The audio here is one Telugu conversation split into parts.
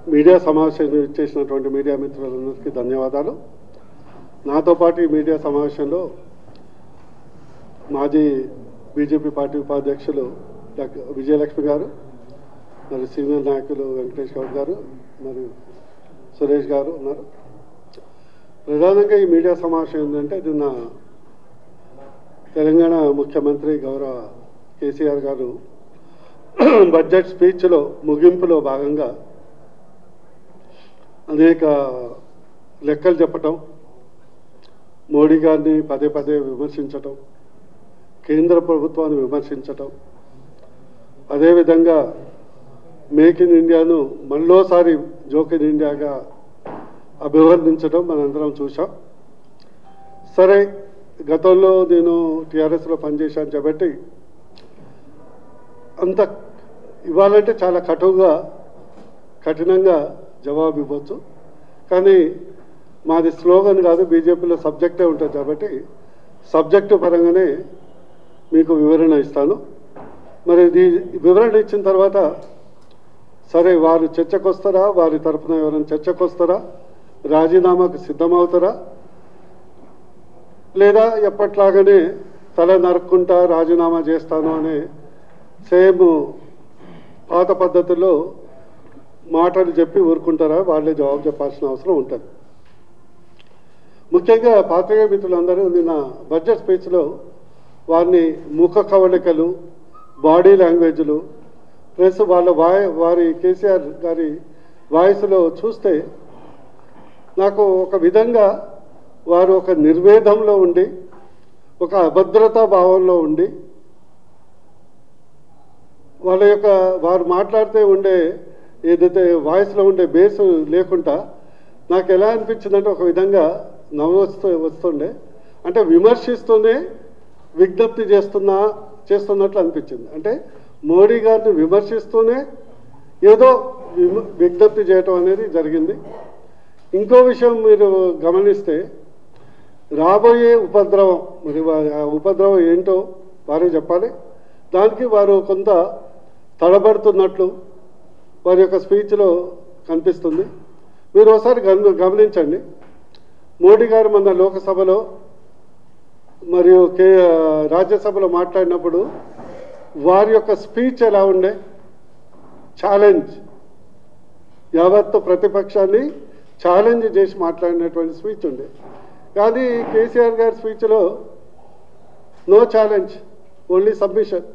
మీడియా సమావేశం చేసినటువంటి మీడియా మిత్రులందరికీ ధన్యవాదాలు. నాతో పాటు ఈ మీడియా సమావేశంలో మాజీ బీజేపీ పార్టీ ఉపాధ్యక్షులు డాక్టర్ విజయలక్ష్మి గారు, మరి సీనియర్ నాయకులు వెంకటేష్ గౌడ్ గారు, మరి సురేష్ గారు ఉన్నారు. ప్రధానంగా ఈ మీడియా సమావేశం ఏంటంటే, నిన్న తెలంగాణ ముఖ్యమంత్రి గౌరవ కేసీఆర్ గారు బడ్జెట్ స్పీచ్లో ముగింపులో భాగంగా అనేక లెక్కలు చెప్పటం, మోడీ గారిని పదే పదే విమర్శించటం, కేంద్ర ప్రభుత్వాన్ని విమర్శించటం, అదేవిధంగా మేక్ ఇన్ ఇండియాను మళ్ళోసారి జోక్ ఇన్ ఇండియాగా అభివర్ణించడం మనందరం చూసాం. సరే, గతంలో నేను టీఆర్ఎస్లో పనిచేశాను కాబట్టి అంత ఇవ్వాలంటే చాలా కఠినంగా జవాబు ఇవ్వచ్చు. కానీ మాది స్లోగన్ కాదు, బీజేపీలో సబ్జెక్టే ఉంటుంది కాబట్టి సబ్జెక్టు పరంగానే మీకు వివరణ ఇస్తాను. మరి వివరణ ఇచ్చిన తర్వాత సరే, వారు చర్చకు వస్తారా, వారి తరఫున ఎవరైనా చర్చకు వస్తారా, రాజీనామాకు సిద్ధమవుతారా, లేదా ఎప్పట్లాగానే తల నరుక్కుంటా రాజీనామా చేస్తాను అనే సేమ్ పాత పద్ధతిలో మాటలు చెప్పి ఊరుకుంటారా, వాళ్ళే జవాబు చెప్పాల్సిన అవసరం ఉంటుంది. ముఖ్యంగా పాత్రికేయ మిత్రులందరూ నిన్న బడ్జెట్ స్పీచ్లో వారిని ముఖ కవళికలు, బాడీ లాంగ్వేజ్లు ప్లస్ వారి కేసీఆర్ గారి వాయిస్లో చూస్తే నాకు ఒక విధంగా వారు ఒక నిర్వేదంలో ఉండి, ఒక అభద్రతా భావంలో ఉండి, వారు మాట్లాడితే ఉండే ఏదైతే వాయిస్లో ఉండే బేసు లేకుండా నాకు ఎలా అనిపించిందంటే ఒక విధంగా నవ్వు వస్తుండే. అంటే విమర్శిస్తూనే విజ్ఞప్తి చేస్తున్నట్లు అనిపించింది. అంటే మోడీ గారిని విమర్శిస్తూనే ఏదో విజ్ఞప్తి చేయటం అనేది జరిగింది. ఇంకో విషయం మీరు గమనిస్తే, రాబోయే ఉపద్రవం, మరి ఆ ఉపద్రవం ఏంటో వారే చెప్పాలి. దానికి వారు కొంత తడబడుతున్నట్లు వారి యొక్క స్పీచ్లో కనిపిస్తుంది. మీరు ఒకసారి గమనించండి. మోడీ గారు మన లోకసభలో మరియు రాజ్యసభలో మాట్లాడినప్పుడు వారి యొక్క స్పీచ్ ఎలా ఉండే, ఛాలెంజ్, యావత్తు ప్రతిపక్షాన్ని ఛాలెంజ్ చేసి మాట్లాడినటువంటి స్పీచ్ ఉండే. కానీ కేసీఆర్ గారి స్పీచ్లో నో ఛాలెంజ్, ఓన్లీ సబ్మిషన్.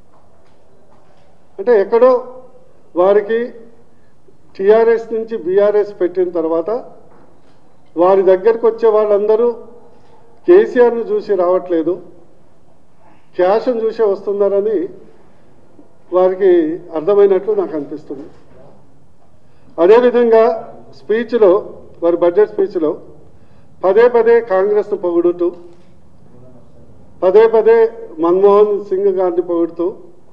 అంటే ఎక్కడో వారికి టీఆర్ఎస్ నుంచి బీఆర్ఎస్ పెట్టిన తర్వాత వారి దగ్గరికి వచ్చే వాళ్ళందరూ కేసీఆర్ను చూసి రావట్లేదు, క్యాష్ను చూసే వస్తున్నారని వారికి అర్థమైనట్లు నాకు అనిపిస్తుంది. అదేవిధంగా స్పీచ్లో, వారి బడ్జెట్ స్పీచ్లో పదే పదే కాంగ్రెస్ను పొగుడుతూ, పదే పదే మన్మోహన్ సింగ్ గారిని పొగుడుతూ,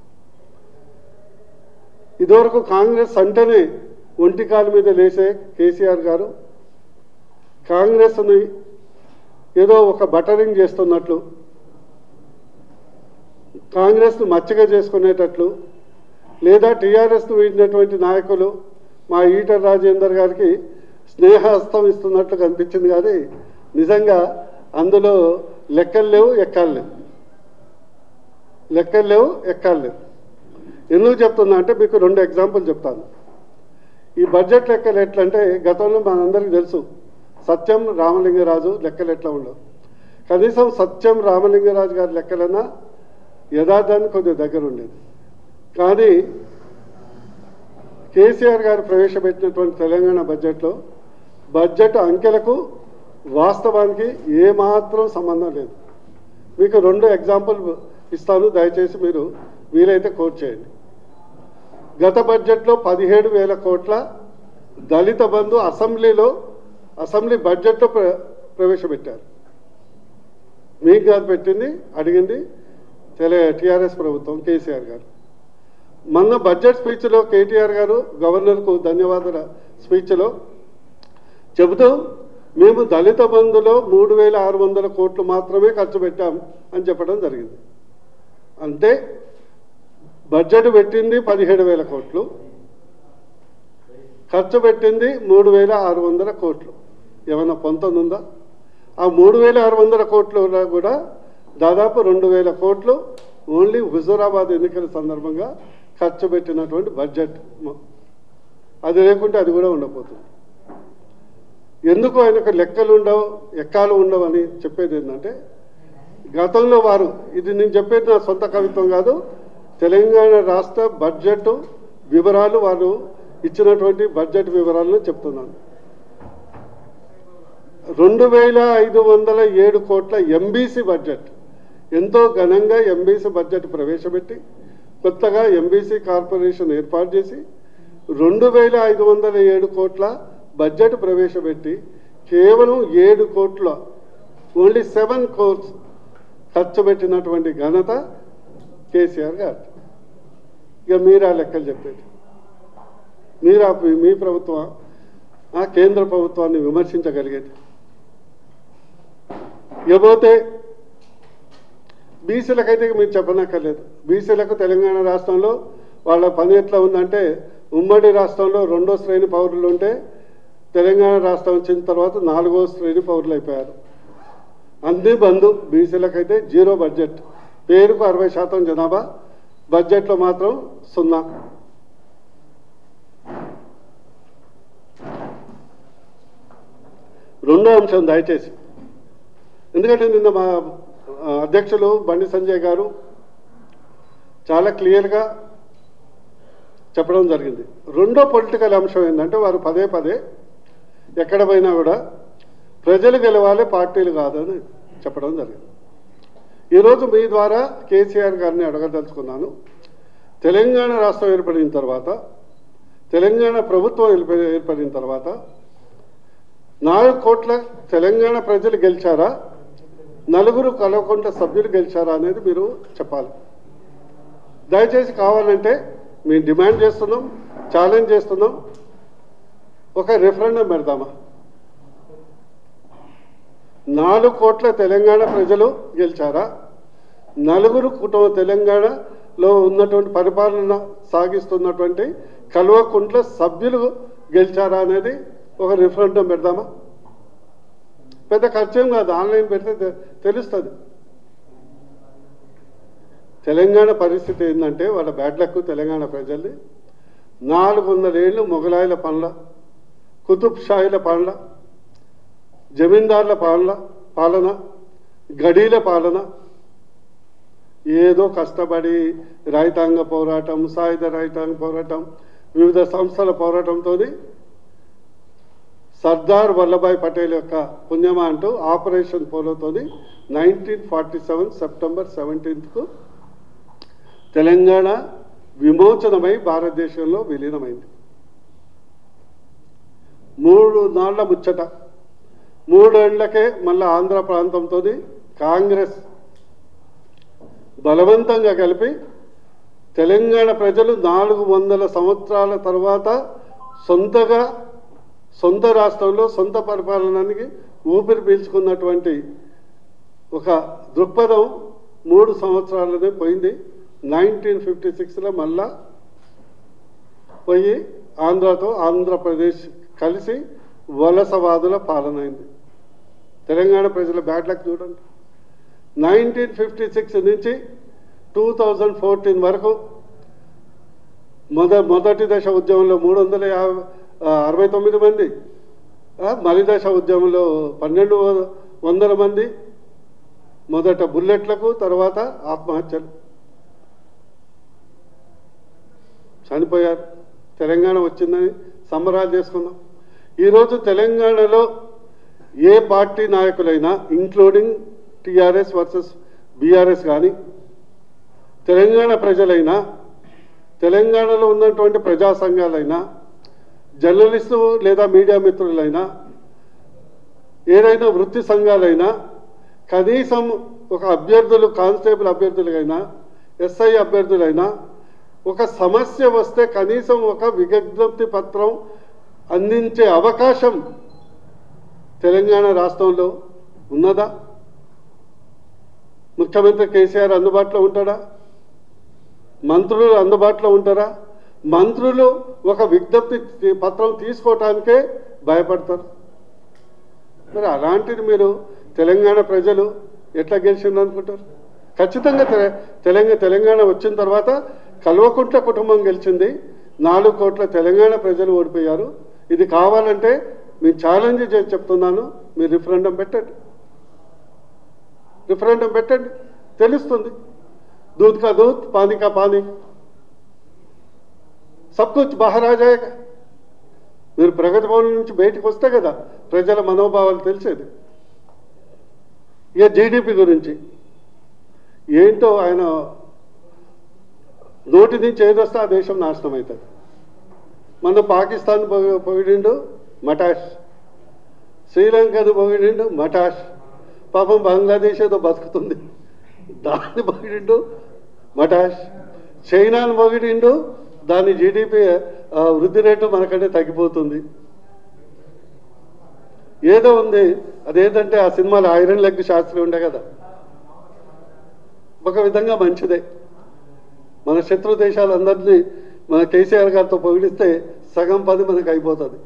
ఇదివరకు కాంగ్రెస్ అంటేనే ఒంటికాల మీద లేసే కేసీఆర్ గారు కాంగ్రెస్ని ఏదో ఒక బటరింగ్ చేస్తున్నట్లు, కాంగ్రెస్ను మచ్చగా చేసుకునేటట్లు, లేదా టీఆర్ఎస్ను వీడినటువంటి నాయకులు మా ఈటల రాజేందర్ గారికి స్నేహహస్తం ఇస్తున్నట్లు కనిపించింది. కానీ నిజంగా అందులో లెక్కలు లేవు, ఎక్కాలు లేవు. ఎందుకు చెప్తున్నా అంటే, మీకు 2 ఎగ్జాంపుల్ చెప్తాను. ఈ బడ్జెట్ లెక్కలు ఎట్లంటే, గతంలో మనందరికీ తెలుసు సత్యం రామలింగరాజు లెక్కలు ఎట్లా ఉండవు. కనీసం సత్యం రామలింగరాజు గారి లెక్కలన్నా యథార్థానికి కొద్దిగా దగ్గర ఉండేది. కానీ కేసీఆర్ గారు ప్రవేశపెట్టినటువంటి తెలంగాణ బడ్జెట్లో బడ్జెట్ అంకెలకు వాస్తవానికి ఏమాత్రం సంబంధం లేదు. మీకు 2 ఎగ్జాంపుల్ ఇస్తాను, దయచేసి మీరు వీలైతే కోట్ చేయండి. గత బడ్జెట్లో 17,000 కోట్ల దళిత బంధు అసెంబ్లీ బడ్జెట్లో ప్రవేశపెట్టారు. మీకు కాదు పెట్టింది, అడిగింది టీఆర్ఎస్ ప్రభుత్వం, కేసీఆర్ గారు. మొన్న బడ్జెట్ స్పీచ్లో కేటీఆర్ గారు గవర్నర్కు ధన్యవాదాల స్పీచ్లో చెబుతూ, మేము దళిత బంధులో 3,600 కోట్లు మాత్రమే ఖర్చు పెట్టాం అని చెప్పడం జరిగింది. అంటే బడ్జెట్ పెట్టింది 17,000 కోట్లు, ఖర్చు పెట్టింది 3,600 కోట్లు. ఏమైనా పొందుతుందా? ఆ 3,600 కోట్లు కూడా దాదాపు 2,000 కోట్లు ఓన్లీ హుజూరాబాద్ ఎన్నికల సందర్భంగా ఖర్చు పెట్టినటువంటి బడ్జెట్. అది లేకుంటే అది కూడా ఉండబోతుంది. ఎందుకు ఆయనకు లెక్కలు ఉండవు, ఎక్కాలు ఉండవని చెప్పేది ఏంటంటే, గతంలో వారు, ఇది నేను చెప్పేది నా సొంత కవిత్వం కాదు, తెలంగాణ రాష్ట్ర బడ్జెట్ వివరాలు వారు ఇచ్చినటువంటి బడ్జెట్ వివరాలను చెప్తున్నాను. 2,507 కోట్ల ఎంబీసీ బడ్జెట్, ఎంతో ఘనంగా ఎంబీసీ బడ్జెట్ ప్రవేశపెట్టి కొత్తగా ఎంబీసీ కార్పొరేషన్ ఏర్పాటు చేసి 2,507 కోట్ల బడ్జెట్ ప్రవేశపెట్టి కేవలం 7 కోట్ల ఓన్లీ 7 crores ఖర్చు పెట్టినటువంటి ఘనత కేసీఆర్ గారు. ఇక మీరు ఆ లెక్కలు చెప్పేది, మీరు మీ ప్రభుత్వం ఆ కేంద్ర ప్రభుత్వాన్ని విమర్శించగలిగేది. ఇకపోతే బీసీలకైతే మీరు చెప్పనక్కర్లేదు. బీసీలకు తెలంగాణ రాష్ట్రంలో వాళ్ళ పని ఎట్లా ఉందంటే, ఉమ్మడి రాష్ట్రంలో 2వ శ్రేణి పౌరులు ఉంటే తెలంగాణ రాష్ట్రం వచ్చిన తర్వాత 4వ శ్రేణి పౌరులు అయిపోయారు. అన్ని బంధు. బీసీలకైతే 0 బడ్జెట్, పేరుకు 60% జనాభా, బడ్జెట్లో మాత్రం 0. రెండో అంశం దయచేసి, ఎందుకంటే నిన్న మా అధ్యక్షులు బండి సంజయ్ గారు చాలా క్లియర్గా చెప్పడం జరిగింది. రెండో పొలిటికల్ అంశం ఏంటంటే, వారు పదే పదే ఎక్కడ పోయినా కూడా ప్రజలు గెలవాలి, పార్టీలు కాదని చెప్పడం జరిగింది. ఈరోజు మీ ద్వారా కేసీఆర్ గారిని అడగదలుచుకున్నాను. తెలంగాణ రాష్ట్రం ఏర్పడిన తర్వాత, తెలంగాణ ప్రభుత్వం ఏర్పడిన తర్వాత 4 కోట్ల తెలంగాణ ప్రజలు గెలిచారా, 4 కల్వకుంట్ల సభ్యులు గెలిచారా అనేది మీరు చెప్పాలి. దయచేసి కావాలంటే మేము డిమాండ్ చేస్తున్నాం, ఛాలెంజ్ చేస్తున్నాం, ఒక రెఫరెండం పెడదామా? 4 కోట్ల తెలంగాణ ప్రజలు గెలిచారా, 4 కుటుంబ తెలంగాణలో ఉన్నటువంటి పరిపాలన సాగిస్తున్నటువంటి కల్వకుంట్ల సభ్యులు గెలిచారా అనేది ఒక రెఫరెండం పెడదామా? పెద్ద ఖర్చేం కాదు, ఆన్లైన్ పెడితే తెలుస్తుంది. తెలంగాణ పరిస్థితి ఏంటంటే, వాళ్ళ బ్యాడ్ లక్ తెలంగాణ ప్రజల్ని 400 ఏళ్ళు మొఘలాయుల పాలన, కుతుబ్ షాహీల పాలన, జమీందార్ల పాలన, గడీల పాలన, ఏదో కష్టపడి రైతాంగ పోరాటం, సాయుధ రైతాంగ పోరాటం, వివిధ సంస్థల పోరాటంతో సర్దార్ వల్లభాయ్ పటేల్ యొక్క పుణ్యమా అంటూ ఆపరేషన్ పోలోతో 1947 సెప్టెంబర్ 17కు తెలంగాణ విమోచనమై భారతదేశంలో విలీనమైంది. 3 నాళ్ల ముచ్చట, 3 ఏళ్లకే మళ్ళీ ఆంధ్ర ప్రాంతంతో కాంగ్రెస్ బలవంతంగా కలిపి తెలంగాణ ప్రజలు 400 సంవత్సరాల తర్వాత సొంత రాష్ట్రంలో సొంత పరిపాలనానికి ఊపిరి పీల్చుకున్నటువంటి ఒక దృక్పథం 3 సంవత్సరాలనే పోయింది. 1956లో మళ్ళా పోయి ఆంధ్రతో ఆంధ్రప్రదేశ్ కలిసి వలసవాదుల పాలన అయింది. తెలంగాణ ప్రజల బ్యాడ్ లక్ చూడండి. 1956 నుంచి 2014 వరకు మొదటి దశ ఉద్యమంలో 369 మంది, మలి దశ ఉద్యమంలో 1200 మంది, మొదట బుల్లెట్లకు, తర్వాత ఆత్మహత్యలు, చనిపోయారు. తెలంగాణ వచ్చిందని సంబరాలు చేసుకున్నాం. ఈరోజు తెలంగాణలో ఏ పార్టీ నాయకులైనా, ఇంక్లూడింగ్ టీఆర్ఎస్ వర్సెస్ బీఆర్ఎస్ కానీ, తెలంగాణ ప్రజలైనా, తెలంగాణలో ఉన్నటువంటి ప్రజా సంఘాలైనా, జర్నలిస్టు లేదా మీడియా మిత్రులైనా, ఏదైనా వృత్తి సంఘాలైనా, కనీసం ఒక అభ్యర్థులు, కానిస్టేబుల్ అభ్యర్థులైనా, ఎస్ఐ అభ్యర్థులైనా, ఒక సమస్య వస్తే కనీసం ఒక విజ్ఞప్తి పత్రం అందించే అవకాశం తెలంగాణ రాష్ట్రంలో ఉన్నదా? ముఖ్యమంత్రి కేసీఆర్ అందుబాటులో ఉంటాడా? మంత్రులు అందుబాటులో ఉంటారా? మంత్రులు ఒక విజ్ఞప్తి పత్రం తీసుకోవటానికే భయపడతారు. మరి అలాంటిది మీరు తెలంగాణ ప్రజలు ఎట్లా గెలిచింది అనుకుంటారు? ఖచ్చితంగా తెలంగాణ వచ్చిన తర్వాత కల్వకుంట్ల కుటుంబం గెలిచింది. 4 కోట్ల తెలంగాణ ప్రజలు ఓడిపోయారు. ఇది కావాలంటే నేను ఛాలెంజ్ చేసి చెప్తున్నాను, మీరు రిఫరెండం పెట్టండి, తెలుస్తుంది. दूध का दूध पानी का पानी सब कुछ बाहर आ जाएगा. మీరు ప్రగతి భవన్ నుంచి బయటకు వస్తే కదా ప్రజల మనోభావాలు తెలిసేది. ఇక జీడిపి గురించి ఏంటో ఆయన నోటి నుంచి ఏదొస్తే ఆ దేశం నాశనం అవుతుంది. మన పాకిస్తాన్ పొగిడిండు మటాష్, శ్రీలంకను పొగిడిండు మటాష్, పాపం బంగ్లాదేశ్ ఏదో బతుకుతుంది దాన్ని పొగిడిండు మటాష్, చైనాను పొగిడిండు దాని జీడిపి వృద్ధి రేటు మనకంటే తగ్గిపోతుంది. ఏదో ఉంది అదేంటంటే ఆ సినిమాలో ఐరన్ లెగ్ శాస్త్రి ఉండే కదా, ఒక విధంగా మంచిదే. మన శత్రు దేశాలందరినీ మన కేసీఆర్ గారితో పొగిడిస్తే సగం పని మనకు అయిపోతుంది,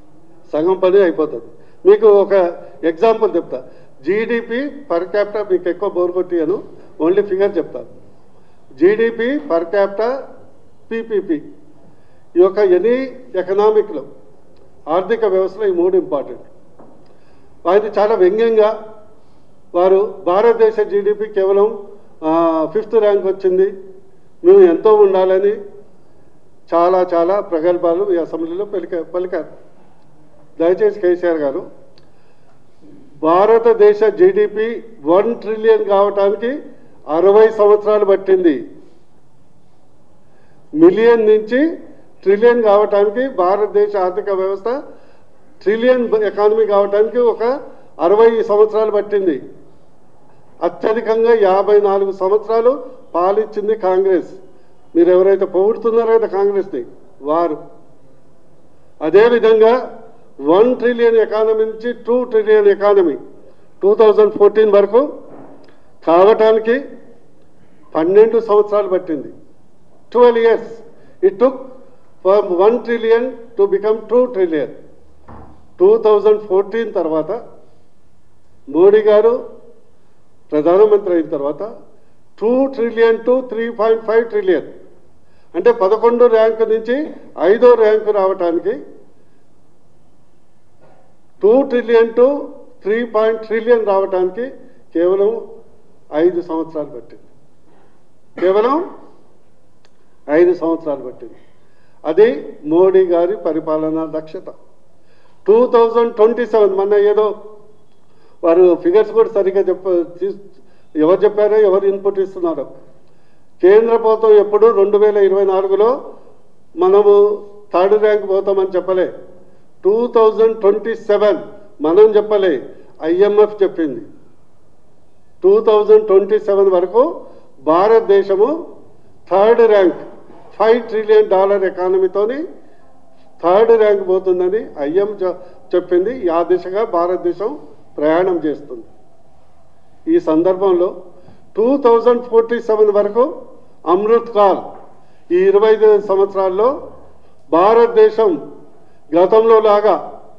మీకు ఒక ఎగ్జాంపుల్ చెప్తా. జీడిపి పర్ క్యాపిటా మీకు ఎక్కువ బోర్ కొట్టియను, ఓన్లీ ఫిగర్ చెప్తాను. జీడిపి పర్ క్యాపిటా పీపీపీ ఈ యొక్క ఎనీ ఎకనామిక్లో ఆర్థిక వ్యవస్థలో ఈ 3 ఇంపార్టెంట్. అది చాలా వ్యంగ్యంగా వారు భారతదేశ జీడిపి కేవలం 5th ర్యాంక్ వచ్చింది, మేము ఎంతో ఉండాలని చాలా ప్రగల్భాలు ఈ అసెంబ్లీలో పలికారు. దయచేసి కేసీఆర్ గారు, భారతదేశ జీడిపి 1 ట్రిలియన్ కావటానికి 60 సంవత్సరాలు పట్టింది. మిలియన్ నుంచి ట్రిలియన్ కావటానికి భారతదేశ ఆర్థిక వ్యవస్థ ట్రిలియన్ ఎకానమీ కావటానికి ఒక 60 సంవత్సరాలు పట్టింది. అత్యధికంగా 54 సంవత్సరాలు పాలించింది కాంగ్రెస్. మీరు ఎవరైతే పొగుడుతున్నారో కదా కాంగ్రెస్ని, వారు అదేవిధంగా 1 ట్రిలియన్ ఎకానమీ నుంచి 2 ట్రిలియన్ ఎకానమీ 2014 వరకు కావటానికి 12 సంవత్సరాలు పట్టింది. 12 years it took for 1 trillion to become 2 trillion. 2014 తర్వాత మోడీ గారు ప్రధానమంత్రి అయిన తర్వాత 2 ట్రిలియన్ టు 3.5 ట్రిలియన్ అంటే 11 ర్యాంకు నుంచి 5వ ర్యాంకు రావటానికి 2 ట్రిలియన్ టు 3 ట్రిలియన్ రావటానికి కేవలం 5 సంవత్సరాలు పట్టింది. కేవలం 5 సంవత్సరాలు పట్టింది. అది మోడీ గారి పరిపాలనా దక్షత. 2027 మొన్న ఏదో వారు ఫిగర్స్ కూడా సరిగ్గా ఎవరు చెప్పారో ఎవరు ఇన్పుట్ ఇస్తున్నారో, కేంద్ర ప్రభుత్వం ఎప్పుడు 2024లో మనము 3rd ర్యాంక్ పోతామని చెప్పలే. 2027 మనం చెప్పలే, IMF చెప్పింది. 2027 వరకు భారతదేశము 3rd ర్యాంక్ $5 ట్రిలియన్ ఎకానమీతోని 3rd ర్యాంక్ పోతుందని IMF చెప్పింది. ఆ దిశగా భారతదేశం ప్రయాణం చేస్తుంది. ఈ సందర్భంలో 2047 వరకు అమృత్ కాల్, ఈ 25 సంవత్సరాల్లో భారతదేశం గతంలో లాగా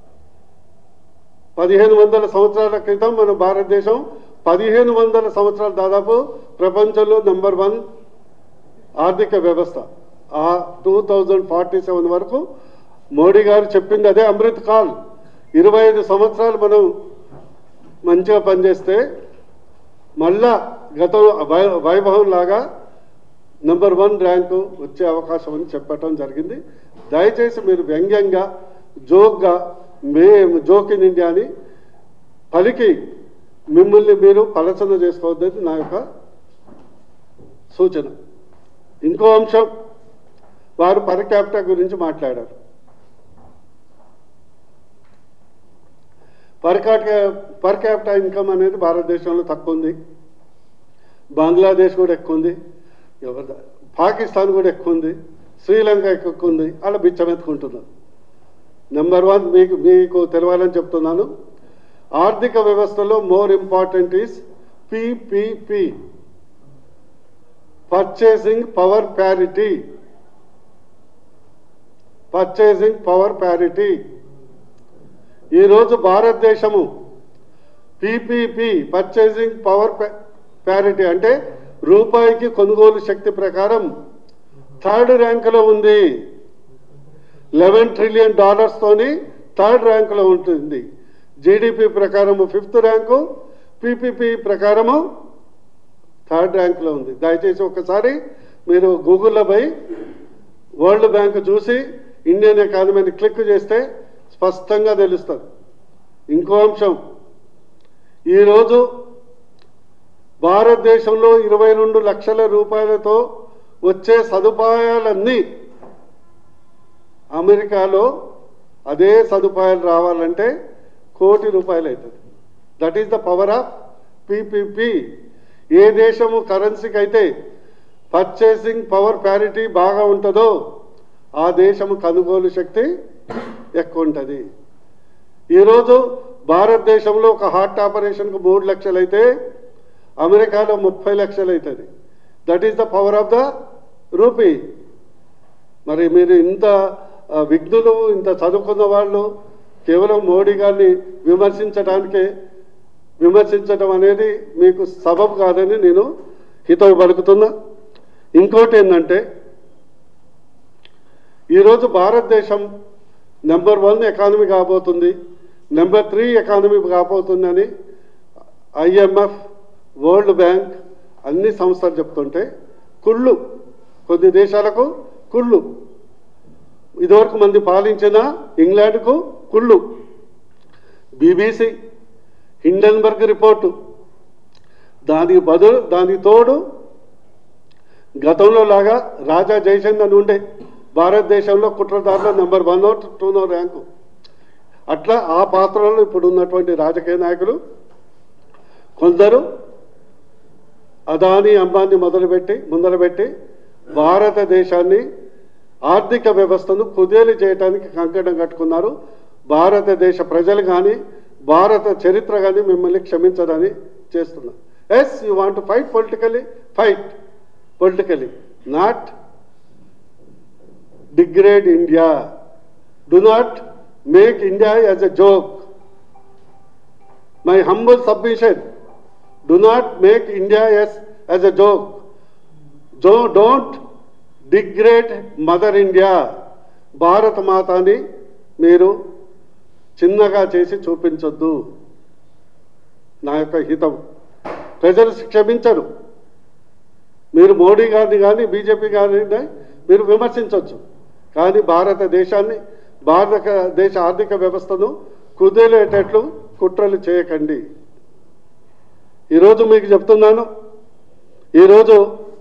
1500 సంవత్సరాల క్రితం మన భారతదేశం 1500 సంవత్సరాలు దాదాపు ప్రపంచంలో నెంబర్ 1 ఆర్థిక వ్యవస్థ. ఆ 2047 వరకు మోడీ గారు చెప్పింది అదే అమృత్ కాల్. 25 సంవత్సరాలు మనం మంచిగా పనిచేస్తే మళ్ళా గతం వైభవం లాగా నెంబర్ 1 ర్యాంకు వచ్చే అవకాశం అని చెప్పటం జరిగింది. దయచేసి మీరు వ్యంగ్యంగా జోక్గా జోక్ ఇన్ ఇండియా అని పలికి మిమ్మల్ని మీరు పలచన చేసుకోవద్దని నా యొక్క సూచన. ఇంకో అంశం, వారు పర్ క్యాపిటా గురించి మాట్లాడారు. పర్ క్యాపిటా ఇన్కమ్ అనేది భారతదేశంలో తక్కువ ఉంది, బంగ్లాదేశ్ కూడా ఎక్కువ ఉంది, పాకిస్తాన్ కూడా ఎక్కువ ఉంది, శ్రీలంక ఎక్కువ ఉంది. అలా బిచ్చమెత్తుకుంటున్నారు. నెంబర్ 1 మీకు తెలవాలని చెప్తున్నాను, ఆర్థిక వ్యవస్థలో more important is PPP, purchasing power parity. Purchasing power parity. ఈరోజు భారతదేశము పీపీపీ పర్చేసింగ్ పవర్ ప్యారిటీ అంటే రూపాయికి కొనుగోలు శక్తి ప్రకారం థర్డ్ ర్యాంకులో ఉంది. $11 ట్రిలియన్ తోని థర్డ్ ర్యాంకులో ఉంటుంది. జీడిపి ప్రకారము 5th ర్యాంకు, పీపీపీ ప్రకారము థర్డ్ ర్యాంకులో ఉంది. దయచేసి ఒకసారి మీరు గూగుల్లో పోయి వరల్డ్ బ్యాంక్ చూసి ఇండియన్ ఎకానమీని క్లిక్ చేస్తే స్పష్టంగా తెలుస్తుంది. ఇంకో అంశం, ఈరోజు భారతదేశంలో 22 లక్షల రూపాయలతో వచ్చే సదుపాయాలన్నీ అమెరికాలో అదే సదుపాయాలు రావాలంటే ₹1 కోటి అవుతుంది. That is the power of PPP. ఏ దేశము కరెన్సీకి అయితే పర్చేసింగ్ పవర్ ప్యారిటీ బాగా ఉంటుందో ఆ దేశము కొనుగోలు శక్తి ఎక్కువ ఉంటుంది. ఈరోజు భారతదేశంలో ఒక హార్ట్ ఆపరేషన్కు 3 లక్షలు అయితే అమెరికాలో 30 లక్షలు అవుతుంది. That is the power of the rupee. మరి మీరు ఇంత విఘ్నులు, ఇంత చదువుకున్న వాళ్ళు కేవలం మోడీ గారిని విమర్శించడం అనేది మీకు సబబు కాదని నేను హితవు పలుకుతున్నా. ఇంకోటి ఏంటంటే ఈరోజు భారతదేశం నెంబర్ 1 ఎకానమీ కాబోతుంది, నెంబర్ 3 ఎకానమీ కాబోతుందని IMF, వరల్డ్ బ్యాంక్ అన్ని సంస్థలు చెప్తుంటే కుళ్ళు, కొద్ది దేశాలకు కుళ్ళు. ఇదివరకు మంది పాలించిన ఇంగ్లాండ్కు కుళ్ళు. BBC హిండెన్బర్గ్ రిపోర్టు, దానికి తోడు గతంలో లాగా రాజా జయచంద్ అని ఉండే భారతదేశంలో కుట్రదారులో నెంబర్ 1 or 2 ర్యాంకు. అట్లా ఆ పాత్రలో ఇప్పుడు ఉన్నటువంటి రాజకీయ నాయకులు కొందరు అదానీ అంబానీ ముందరబెట్టి భారతదేశాన్ని ఆర్థిక వ్యవస్థను కుదేలు చేయడానికి కంకణం కట్టుకున్నారు. భారతదేశ ప్రజలు కానీ భారత చరిత్ర కానీ మిమ్మల్ని క్షమించదని చేస్తున్నారు. Yes, you want to fight politically, not degrade India. Do not make India as a joke. My humble submission, do not make India as a joke. Don't degrade Mother India. Bharat మాతాని మీరు చిన్నగా చేసి చూపించొద్దు. నా యొక్క హితం. ప్రజలు క్షమించరు. మీరు మోడీ గారిని కానీ బీజేపీ గారిని మీరు విమర్శించవచ్చు, కానీ భారతదేశాన్ని, భారతదేశ ఆర్థిక వ్యవస్థను కుదేలేటట్లు కుట్రలు చేయకండి. ఈరోజు మీకు చెప్తున్నాను, ఈరోజు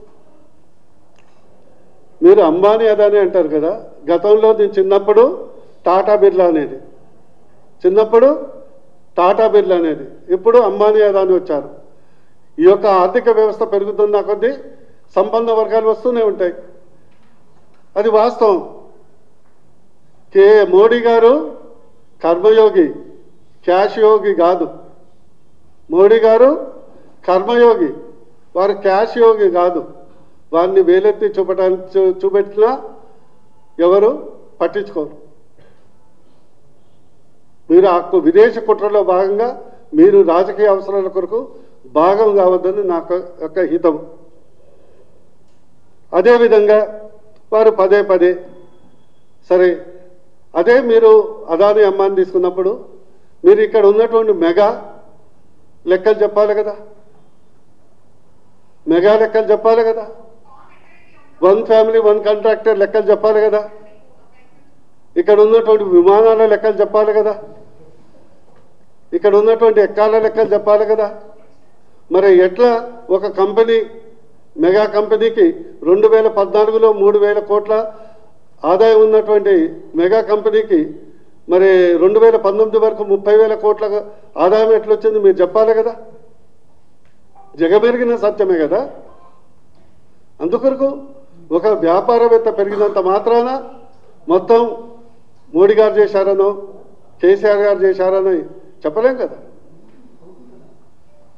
మీరు అంబానీ అదానీ అంటారు కదా. గతంలో నేను చిన్నప్పుడు టాటా బిర్లా అనేది, ఇప్పుడు అంబానీ అదానీ వచ్చారు. ఈ యొక్క ఆర్థిక వ్యవస్థ పెరుగుతున్న కొద్దీ సంపన్న వర్గాలు వస్తూనే ఉంటాయి. అది వాస్తవం. మోడీ గారు కర్మయోగి, క్యాష్ యోగి కాదు. మోడీ గారు కర్మయోగి, వారు క్యాష్ యోగి కాదు. వారిని వేలెత్తి చూపెట్టినా ఎవరు పట్టించుకోరు. మీరు ఆ విదేశ కుట్రలో భాగంగా మీరు రాజకీయ అవసరాల కొరకు భాగం కావద్దని నా యొక్క హితం. అదేవిధంగా వారు పదే సరే, అదే మీరు అదానీ అంబానీ తీసుకున్నప్పుడు మీరు ఇక్కడ ఉన్నటువంటి మెగా లెక్కలు చెప్పాలి కదా. వన్ ఫ్యామిలీ వన్ కాంట్రాక్టర్ లెక్కలు చెప్పాలి కదా. ఇక్కడ ఉన్నటువంటి విమానాల లెక్కలు చెప్పాలి కదా. ఇక్కడ ఉన్నటువంటి ఎక్కాల లెక్కలు చెప్పాలి కదా. మరి ఎట్లా ఒక కంపెనీ, మెగా కంపెనీకి 2014లో 3,000 కోట్ల ఆదాయం ఉన్నటువంటి మెగా కంపెనీకి మరి 2019 వరకు 30,000 కోట్ల ఆదాయం ఎట్లొచ్చింది మీరు చెప్పాలి కదా. జగమెరిగిన సత్యమే కదా. అందుకొరకు ఒక వ్యాపారవేత్త పెరిగినంత మాత్రాన మొత్తం మోడీ గారు చేశారనో కేసీఆర్ గారు చేశారనో చెప్పలేం కదా.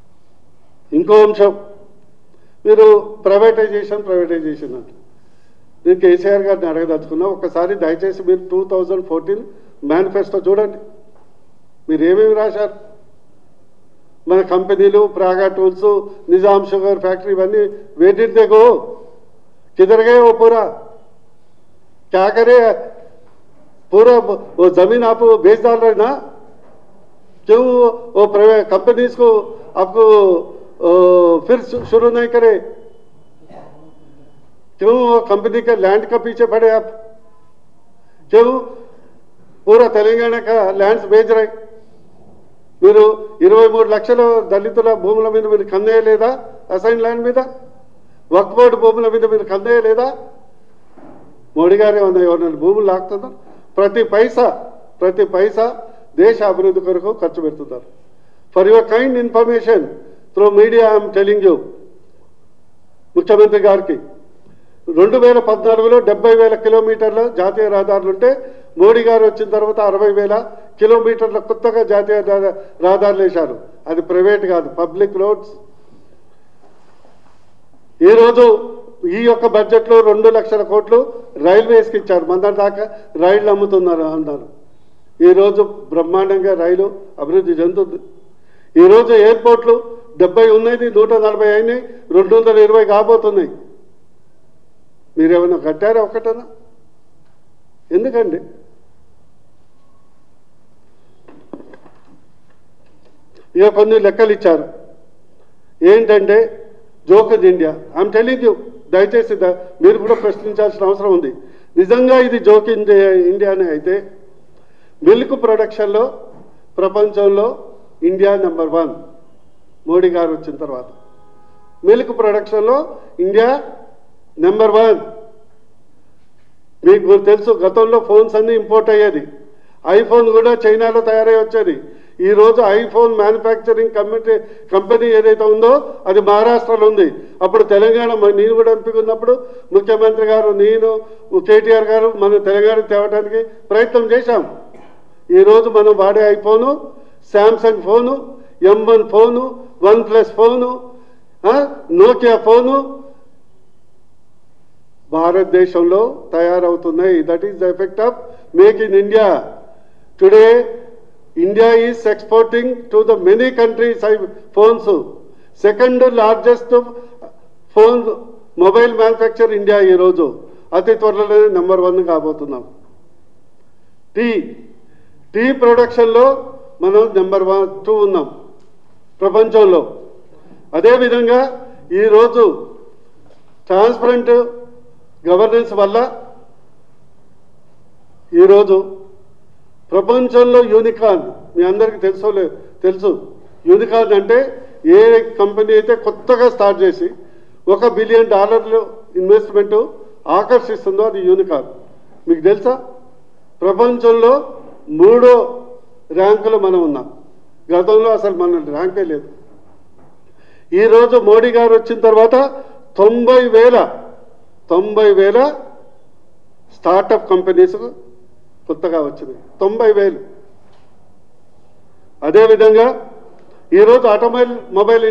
ఇంకో అంశం, మీరు ప్రైవేటైజేషన్ అంటే నేను కేసీఆర్ గారిని అడగదలుచుకున్నా, ఒక్కసారి దయచేసి మీరు 2014 మేనిఫెస్టో చూడండి, మీరు ఏమేమి రాశారు. మన కంపెనీలు, Praga tools, Nizam sugar factory, ఇవన్నీ వేటితే गो किधर गए वो पूरा, क्या करे, पूरा वो जमीन आप बेच डाल रहे ना, क्यों वो प्राइवेट कंपनीज को आपको फिर शुरू नहीं करे, क्यों कंपनी के लैंड का पीछे पड़े आप, क्यों पूरा तेलंगाना का लैंड्स बेच रहे. మీరు 23 లక్షల దళితుల భూముల మీద మీరు కన్నేయలేదా, అసైన్ ల్యాండ్ మీద, వక్ఫ్ బోర్డు భూముల మీద మీరు కన్నేయలేదా. మోడీ గారు ఎవరైనా భూములు లాక్కుతున్నారు. ప్రతి పైసా దేశ అభివృద్ధి కొరకు ఖర్చు పెడుతున్నారు. For your kind information through media I'm telling you, ముఖ్యమంత్రి గారికి 2014లో 70,000 కిలోమీటర్ల జాతీయ రహదారులుంటే మోడీ గారు వచ్చిన తర్వాత 60,000 కిలోమీటర్ల కొత్తగా జాతీయ రహదారులు వేశారు. అది ప్రైవేట్ కాదు, పబ్లిక్ రోడ్స్. ఈరోజు ఈ యొక్క బడ్జెట్లో 2 లక్షల కోట్లు రైల్వేస్కి ఇచ్చారు. మన దాకా రైళ్లు అమ్ముతున్నారు అన్నారు. ఈరోజు బ్రహ్మాండంగా రైలు అభివృద్ధి చెందుతుంది. ఈరోజు ఎయిర్పోర్ట్లు 70 ఉన్నాయి, 140 అయినాయి, 220 కాబోతున్నాయి. మీరేమైనా కట్టారా ఒక్కటనా? ఎందుకండి? ఇక కొన్ని లెక్కలు ఇచ్చారు. ఏంటంటే joke in India, I'm telling you, దయచేసి మీరు కూడా ప్రశ్నించాల్సిన అవసరం ఉంది. నిజంగా ఇది జోక్ ఇన్ ఇండియానే అయితే మిల్క్ ప్రొడక్షన్లో ప్రపంచంలో ఇండియా నెంబర్ 1 మోడీ గారు వచ్చిన తర్వాత. మిల్క్ ప్రొడక్షన్లో ఇండియా నెంబర్ 1. మీకు తెలుసు, గతంలో ఫోన్స్ అన్నీ ఇంపోర్ట్ అయ్యేది. ఐఫోన్ కూడా చైనాలో తయారై వచ్చేది. ఈరోజు ఐఫోన్ మ్యానుఫ్యాక్చరింగ్ కంపెనీ ఏదైతే ఉందో అది మహారాష్ట్రలో ఉంది. అప్పుడు తెలంగాణ, నేను కూడా ఎంపికన్నప్పుడు ముఖ్యమంత్రి గారు, నేను, కేటీఆర్ గారు మన తెలంగాణకు తేవడానికి ప్రయత్నం చేశాం. ఈరోజు మనం వాడే iPhone, Samsung phone, M1 phone, OnePlus phone, Nokia phone భారతదేశంలో తయారవుతున్నాయి. That is the effect of make in India. Today India is exporting to the many countries phones. Second largest phone mobile manufacture India. ఈరోజు అతి త్వరలోనే నెంబర్ 1 కాబోతున్నాం. టీ ప్రొడక్షన్లో మనం నెంబర్ 2 ఉన్నాం ప్రపంచంలో. అదేవిధంగా ఈరోజు ట్రాన్స్పరెంట్ గవర్నెన్స్ వల్ల ఈరోజు ప్రపంచంలో యూనికార్న్, మీ అందరికీ తెలుసు యూనికార్న్ అంటే ఏ కంపెనీ అయితే కొత్తగా స్టార్ట్ చేసి $1 బిలియన్ ఇన్వెస్ట్మెంట్ ఆకర్షిస్తుందో అది యూనికార్న్. మీకు తెలుసా? ప్రపంచంలో 3వ ర్యాంకులో మనం ఉన్నాం. గతంలో అసలు మన ర్యాంకే లేదు. ఈరోజు మోడీ గారు వచ్చిన తర్వాత 90,000 స్టార్టప్ కంపెనీస్ కొత్తగా వచ్చినాయి. 90,000. అదేవిధంగా ఈరోజు ఆటోమొబైల్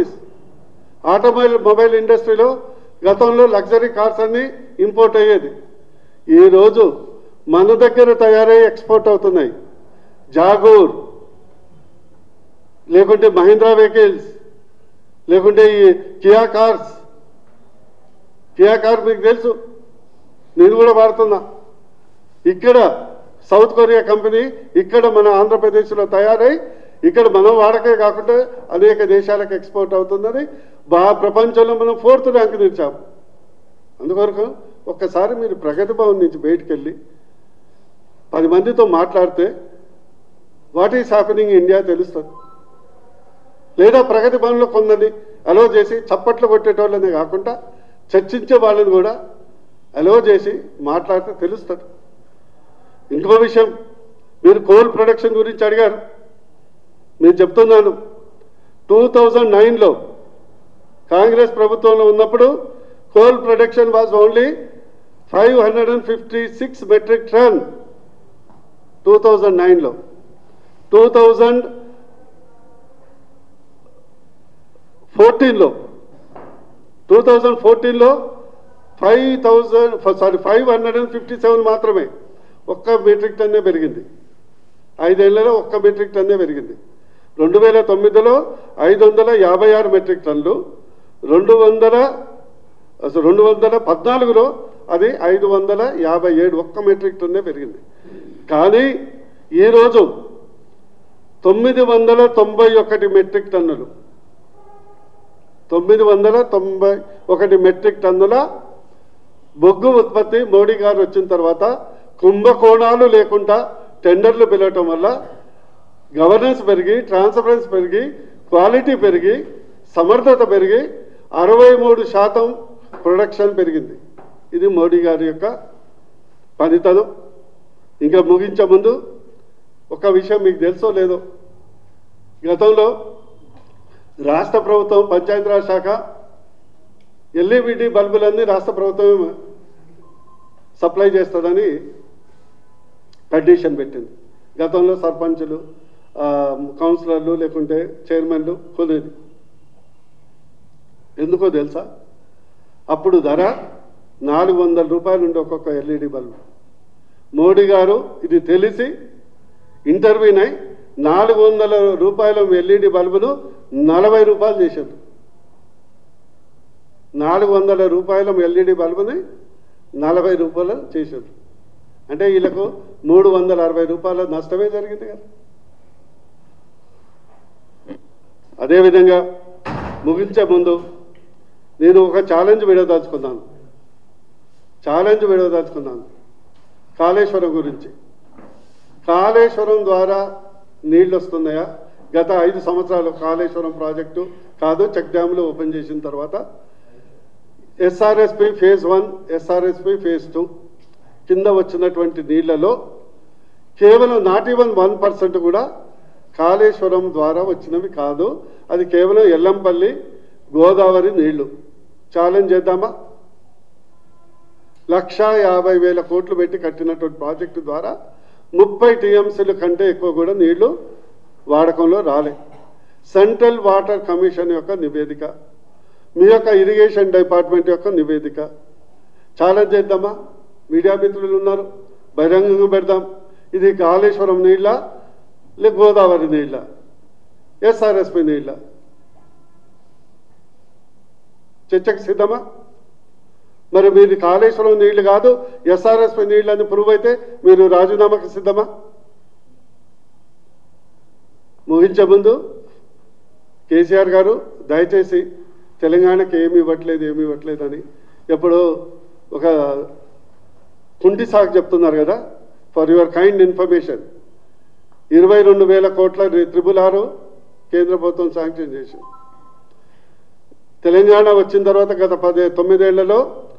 ఇండస్ట్రీలో గతంలో లగ్జరీ కార్స్ అన్నీ ఇంపోర్ట్ అయ్యేది. ఈరోజు మన దగ్గర తయారై ఎక్స్పోర్ట్ అవుతున్నాయి. జాగూర్, లేకుంటే మహీంద్రా వెహికల్స్, లేకుంటే ఈ కియా కార్ మీకు తెలుసు, నేను కూడా వాడుతున్నా. ఇక్కడ సౌత్ కొరియా కంపెనీ ఇక్కడ మన ఆంధ్రప్రదేశ్లో తయారై ఇక్కడ మనం వాడకే కాకుండా అనేక దేశాలకు ఎక్స్పోర్ట్ అవుతుందని ప్రపంచంలో మనం 4th ర్యాంక్ నిలిచాం. అందుకొరకు ఒక్కసారి మీరు ప్రగతి భవన్ నుంచి బయటకు వెళ్ళి 10 మందితో మాట్లాడితే వాట్ ఈస్ హ్యాపెనింగ్ ఇండియా తెలుస్తుంది. లేదా ప్రగతి భవన్లో కొందరిని అలో చేసి చప్పట్లు కొట్టేటోళ్ళనే కాకుండా చర్చించే వాళ్ళని కూడా అలో చేసి మాట్లాడితే తెలుస్తుంది. ఇంకో విషయం, మీరు కోల్ ప్రొడక్షన్ గురించి అడిగారు. నేను చెప్తున్నాను, 2009లో కాంగ్రెస్ ప్రభుత్వంలో ఉన్నప్పుడు coal production was only 556 metric ton 2009లో. 2014లో 557 మాత్రమే, ఒక్క మెట్రిక్ టన్నే పెరిగింది. 5 ఏళ్లలో ఒక్క మెట్రిక్ టన్నే పెరిగింది. 2009లో 556 మెట్రిక్ టన్నులు, 2014లో అది 557, ఒక్క మెట్రిక్ టన్నే పెరిగింది. కానీ ఈరోజు 991 మెట్రిక్ టన్నులు, 991 మెట్రిక్ టన్నుల బొగ్గు ఉత్పత్తి మోడీ గారు వచ్చిన తర్వాత కుంభకోణాలు లేకుండా టెండర్లు పిలవటం వల్ల గవర్నెన్స్ పెరిగి, ట్రాన్స్పరెన్సీ పెరిగి, క్వాలిటీ పెరిగి, సమర్థత పెరిగి 63% ప్రొడక్షన్ పెరిగింది. ఇది మోడీ గారి యొక్క పనితనం. ఇంకా ముగించే ముందు ఒక విషయం మీకు తెలుసో లేదో, గతంలో రాష్ట్ర ప్రభుత్వం పంచాయతీరాజ్ శాఖ ఎల్ఈడి బల్బులన్నీ రాష్ట్ర ప్రభుత్వం సప్లై చేస్తుందని కండిషన్ పెట్టింది. గతంలో సర్పంచులు, కౌన్సిలర్లు లేకుంటే చైర్మన్లు కొనేది. ఎందుకో తెలుసా? అప్పుడు ధర 400 రూపాయలు ఉండే ఒక్కొక్క ఎల్ఈడి బల్బు. మోడీ గారు ఇది తెలిసి ఇంటర్వ్యూన్ అయి 400 రూపాయల ఎల్ఈడి బల్బును 40 రూపాయలు చేశారు. 400 రూపాయల ఎల్ఈడి బల్బుని 40 రూపాయలు చేశారు. అంటే వీళ్ళకు 360 రూపాయల నష్టమే జరిగింది కదా. అదేవిధంగా ముగించే ముందు నేను ఒక ఛాలెంజ్ విడదలుచుకున్నాను. కాళేశ్వరం గురించి. కాళేశ్వరం ద్వారా నీళ్ళు వస్తున్నాయా? గత 5 సంవత్సరాలు కాళేశ్వరం ప్రాజెక్టు కాదు, చెక్ డ్యాములు ఓపెన్ చేసిన తర్వాత ఎస్ఆర్ఎస్పి ఫేజ్ 1, ఎస్ఆర్ఎస్పి ఫేజ్ 2 కింద వచ్చినటువంటి నీళ్లలో కేవలం 1% కూడా కాళేశ్వరం ద్వారా వచ్చినవి కాదు. అది కేవలం ఎల్లంపల్లి గోదావరి నీళ్లు. ఛాలెంజ్ చేద్దామా? 1,50,000 కోట్లు పెట్టి కట్టినటువంటి ప్రాజెక్టు ద్వారా 30 టీఎంసీల కంటే ఎక్కువ కూడా నీళ్లు వాడకంలో రాలే. సెంట్రల్ వాటర్ కమిషన్ యొక్క నివేదిక, మీ యొక్క ఇరిగేషన్ డిపార్ట్మెంట్ యొక్క నివేదిక. ఛాలెంజ్ చేద్దామా? మీడియా మిత్రులు ఉన్నారు, బహిరంగంగా పెడదాం. ఇది కాళేశ్వరం నీళ్ళ, లేక గోదావరి నీళ్ళ, ఎస్ఆర్ఎస్పి నీళ్ళ? చర్చకు సిద్ధమా? మరి మీరు కాళేశ్వరం నీళ్లు కాదు ఎస్ఆర్ఎస్పి నీళ్ళు అని ప్రూవ్ అయితే మీరు రాజీనామాకి సిద్ధమా? ముగించే ముందు కేసీఆర్ గారు దయచేసి తెలంగాణకి ఏమి ఇవ్వట్లేదని ఎప్పుడో ఒక కుంటి సాగు చెప్తున్నారు కదా. ఫర్ యువర్ కైండ్ ఇన్ఫర్మేషన్, 22,000 కోట్ల 666 కేంద్ర ప్రభుత్వం శాంక్షన్ చేసింది. తెలంగాణ వచ్చిన తర్వాత గత 9 ఏళ్లలో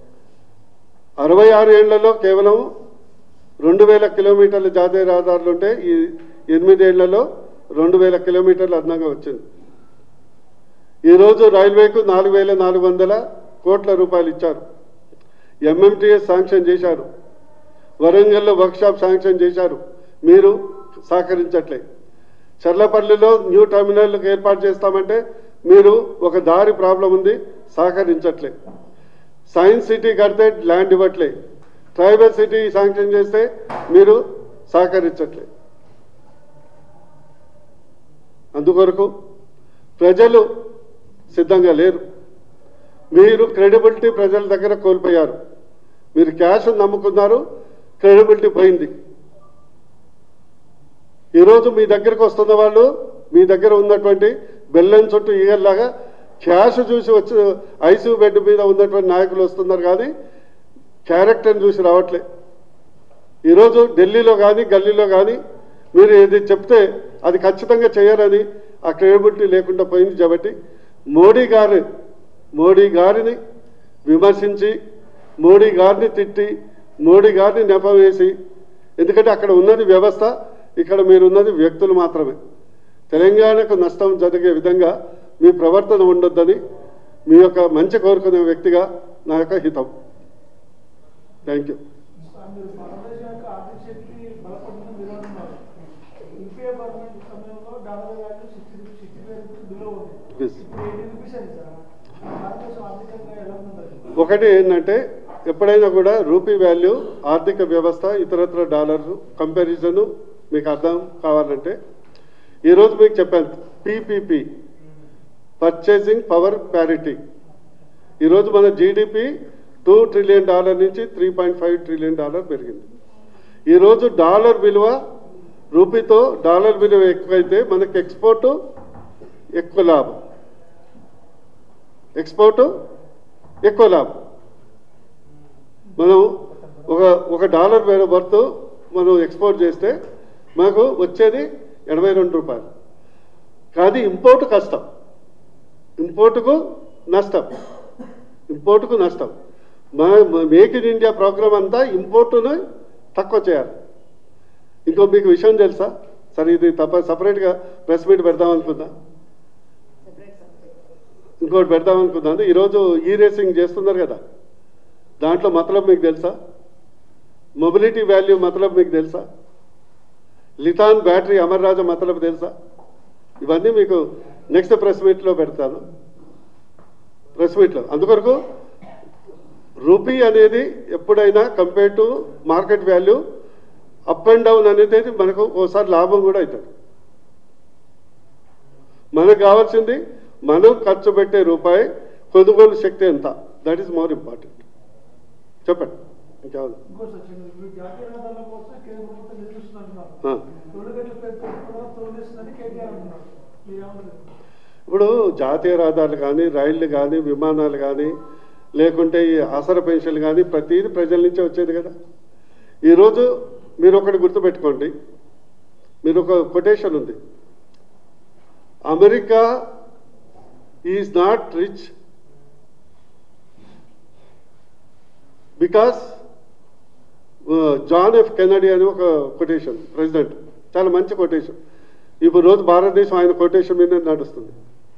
66 ఏళ్లలో కేవలం 2,000 కిలోమీటర్ల జాతీయ రహదారులు ఉంటే ఈ 8 ఏళ్లలో 2,000 కిలోమీటర్లు అదనంగా వచ్చింది. ఈరోజు రైల్వేకు 4,400 కోట్ల రూపాయలు ఇచ్చారు. ఎంఎంటీఎస్ శాంక్షన్ చేశారు. వరంగల్లో వర్క్షాప్ శాంక్షన్ చేశారు. మీరు సహకరించట్లే. చర్లపల్లిలో న్యూ టెర్మినల్ ఏర్పాటు చేస్తామంటే మీరు ఒక దారి ప్రాబ్లం ఉంది, సహకరించట్లే. సైన్స్ సిటీ కడితే ల్యాండ్ ఇవ్వట్లే. ట్రైబల్ సిటీ శాంక్షన్ చేస్తే మీరు సహకరించట్లే. అందుకొరకు ప్రజలు సిద్ధంగా లేరు. మీరు క్రెడిబిలిటీ ప్రజల దగ్గర కోల్పోయారు. మీరు క్యాష్ నమ్ముకున్నారు, క్రెడిబిలిటీ పోయింది. ఈరోజు మీ దగ్గరకు వస్తున్న వాళ్ళు మీ దగ్గర ఉన్నటువంటి బెల్లం చుట్టూ ఈగల్లాగా క్యాష్ చూసి వచ్చి ఐసీయూ బెడ్ మీద ఉన్నటువంటి నాయకులు వస్తున్నారు, కానీ క్యారెక్టర్ని చూసి రావట్లే. ఈరోజు ఢిల్లీలో కానీ గల్లీలో కానీ మీరు ఏది చెప్తే అది ఖచ్చితంగా చేయరని ఆ క్రెడిబిలిటీ లేకుండా పోయింది. కాబట్టి మోడీ గారిని విమర్శించి, మోడీ గారిని తిట్టి, మోడీ గారిని నెపం వేసి, ఎందుకంటే అక్కడ ఉన్నది వ్యవస్థ, ఇక్కడ మీరున్నది వ్యక్తులు మాత్రమే. తెలంగాణకు నష్టం జరిగే విధంగా మీ ప్రవర్తన ఉండొద్దని మీ యొక్క మంచి కోరుకునే వ్యక్తిగా నా యొక్క హితం. Thank you. ఒకటి ఏంటంటే ఎప్పుడైనా కూడా రూపీ వాల్యూ ఆర్థిక వ్యవస్థ ఇతరత్ర డాలర్ కంపారిజను మీకు అర్థం కావాలంటే ఈరోజు మీకు చెప్పాను పీపీపీ పర్చేసింగ్ పవర్ ప్యారిటీ. ఈరోజు మన జీడిపి $2 ట్రిలియన్ నుంచి $3.5 ట్రిలియన్ పెరిగింది. ఈరోజు డాలర్ విలువ రూపీతో డాలర్ విలువ ఎక్కువైతే మనకి ఎక్స్పోర్టు ఎక్కువ లాభం, ఎక్స్పోర్టు ఎక్కువ లాభం. మనం ఒక డాలర్ వర్త్ మనం ఎక్స్పోర్ట్ చేస్తే మనకు వచ్చేది 82 రూపాయలు. కానీ ఇంపోర్ట్ కష్టం, ఇంపోర్టుకు నష్టం. మన మేక్ ఇన్ ఇండియా ప్రోగ్రామ్ అంతా ఇంపోర్టును తక్కువ చేయాలి. ఇంకో మీకు విషయం తెలుసా? సరే ఇది సపరేట్గా ప్రెస్ మీట్ పెడదామనుకుందా, ఇంకోటి పెడదామనుకున్నాను. ఈరోజు ఈ రేసింగ్ చేస్తున్నారు కదా, దాంట్లో మతలబ్ మీకు తెలుసా? మొబిలిటీ వాల్యూ మతలబ్ మీకు తెలుసా? లిథాన్ బ్యాటరీ అమర్ రాజా మతలబ్ తెలుసా? ఇవన్నీ మీకు నెక్స్ట్ ప్రెస్ మీట్లో పెడతాను. ప్రెస్ మీట్లో అందుకొరకు రూపీ అనేది ఎప్పుడైనా compare to market value up and down అనేది మనకు ఒకసారి లాభం కూడా అవుతుంది. మనకు కావాల్సింది మనం ఖర్చు పెట్టే రూపాయి కొనుగోలు శక్తి ఎంత, దట్ ఈస్ మోర్ ఇంపార్టెంట్. చెప్పండి ఇంకేమన్నా? ఇప్పుడు జాతీయ రహదారులు కానీ, రైళ్లు కానీ, విమానాలు కానీ, లేకుంటే ఈ ఆసరా పెన్షన్లు కానీ ప్రతిదీ ప్రజల నుంచే వచ్చేది కదా. ఈరోజు మీరు ఒకటి గుర్తుపెట్టుకోండి, మీరు ఒక కొటేషన్ ఉంది, America is not rich because John F Kennedy అని ఒక కొటేషన్ ప్రెసిడెంట్, చాలా మంచి కొటేషన్. ఇప్పుడు రోజు భారతదేశం ఆయన కొటేషన్ మీద నడుస్తుంది.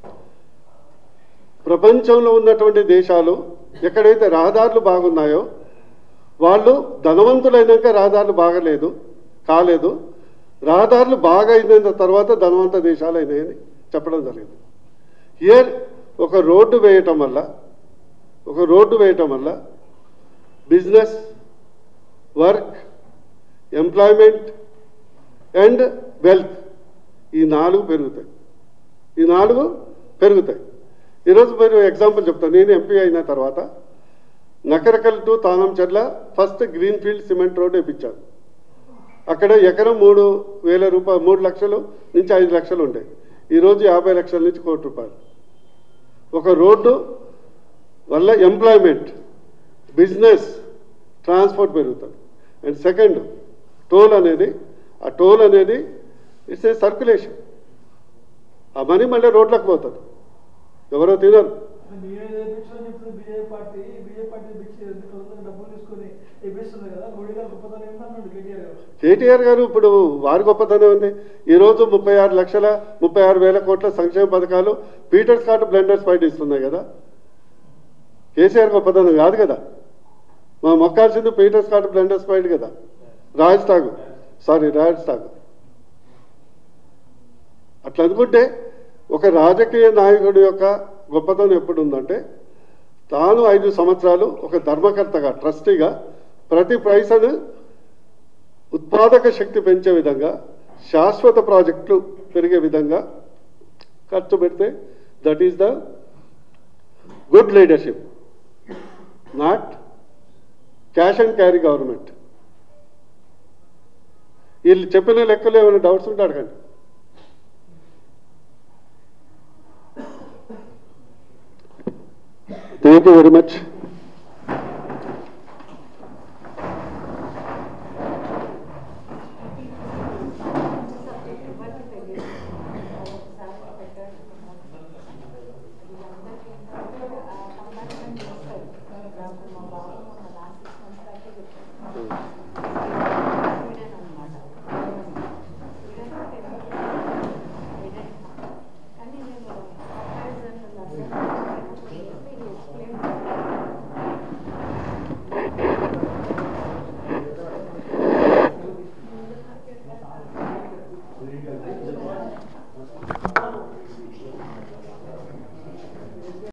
ప్రపంచంలో ఉన్నటువంటి దేశాలు ఎక్కడైతే రహదారులు బాగున్నాయో వాళ్ళు ధనవంతులైనాక రహదారులు కాలేదు, రహదారులు బాగా అయిన తర్వాత ధనవంత దేశాలు అయినాయని చెప్పడం జరిగింది. హియర్ ఒక రోడ్డు వేయటం వల్ల business, work, employment and wealth ఈ నాలుగు పెరుగుతాయి. ఈరోజు మీరు ఎగ్జాంపుల్ చెప్తాను. నేను ఎంపీ అయిన తర్వాత Nakrekal to Thanamcherla first green field cement road వేయించాను. అక్కడ ఎకరం 3,000 రూపాయలు, 3 లక్షలు నుంచి 5 లక్షలు ఉంటాయి. ఈరోజు 50 లక్షల నుంచి ₹1 కోటి. ఒక రోడ్డు వల్ల ఎంప్లాయ్మెంట్, బిజినెస్, ట్రాన్స్పోర్ట్ పెరుగుతుంది. అండ్ సెకండ్ టోల్ అనేది ఇట్స్ ఏ సర్క్యులేషన్. ఆ మనీ మళ్ళీ రోడ్లకు పోతుంది, ఎవరో తినరు. కేటీఆర్ గారు ఇప్పుడు వారి గొప్పతనం ఉంది. ఈరోజు 36,36,000 కోట్ల సంక్షేమ పథకాలు పీటర్స్ కార్ట్ బ్లెండర్స్ బయట ఇస్తున్నాయి కదా. కేసీఆర్ గొప్పతనం కాదు కదా. మా మొక్కాల్సింది పీటర్స్ కార్ట్ బ్లెండర్స్ బయట కదా, రాయల్ స్టాక్. అట్లా అనుకుంటే ఒక రాజకీయ నాయకుడి యొక్క గొప్పతనం ఎప్పుడు ఉందంటే తాను 5 సంవత్సరాలు ఒక ధర్మకర్తగా, ట్రస్టీగా ప్రతి పైసను ఉత్పాదక శక్తి పెంచే విధంగా, శాశ్వత ప్రాజెక్టులు పెరిగే విధంగా ఖర్చు పెడితే that is the good leadership, not cash and carry government. వీళ్ళు చెప్పిన లెక్కలు ఏమైనా డౌట్స్ ఉంటే అడగండి. Thank you very much.